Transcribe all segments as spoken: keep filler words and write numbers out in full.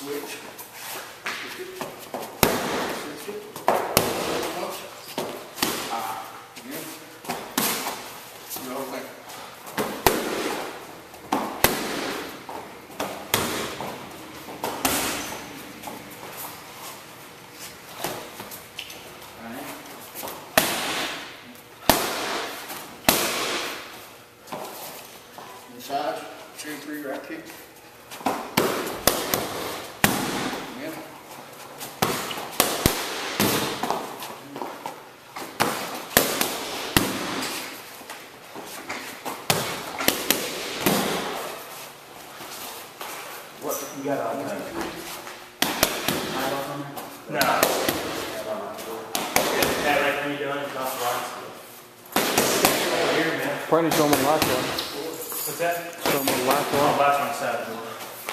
switch. Switch it. Switch it. Ah, again. No way. Inside, two, three, right kick. Again. What you got on there? No. That right when you're doing it's not right. Here, man. Probably show them the last one. What's that? Show them the last Oh, one. last one side door.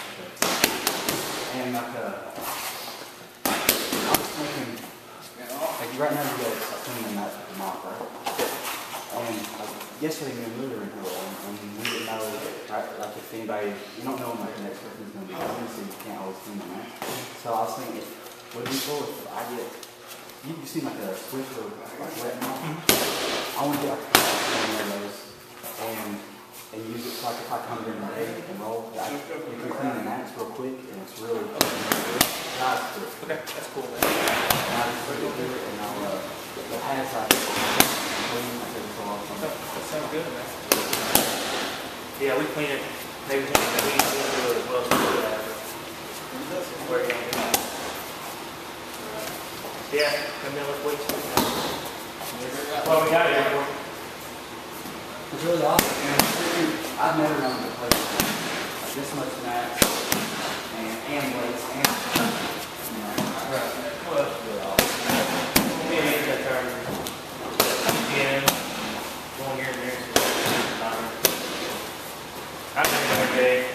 And like uh, I was thinking, like right now you guys are cleaning that mop, right? And like, yesterday we moved her in her room, and we didn't know, right, like if anybody, you don't know when like the next person's gonna be coming, so you can't always clean them, right? So I was thinking, would it be cool if I get, you, you seem like a Swift or like wet mop? I want to get like one of those and and use it like if I come during the day and roll. I, you can clean the mats real quick and it's really good. Guys, Okay, that's cool, man. and I just put it through it and I'll uh, the pads I clean like every so often. That sounds good, man. Yeah, we clean it. Maybe we can do it as well as we do that. Where you gonna do that? Yeah, come in with weights. Well, we got it here. It's really awesome. And I've never known to play like this much mats and, and weights and you know. Right. Well, it's really awesome. Yeah, make that turn. Again, going here and there. I'm having another day.